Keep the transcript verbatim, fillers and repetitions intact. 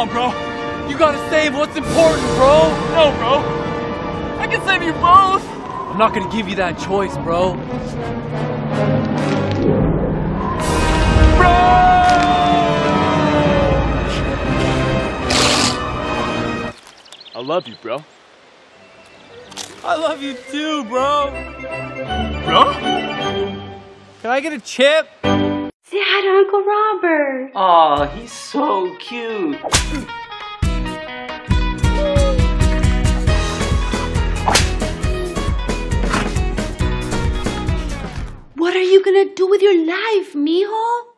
on, bro. You gotta save what's important, bro. No, bro. I can save you both. I'm not gonna give you that choice, bro. Bro! I love you, bro. I love you too, bro. Bro? Can I get a chip? Say hi to Uncle Robert. Aw, he's so cute. What are you gonna do with your life, mijo?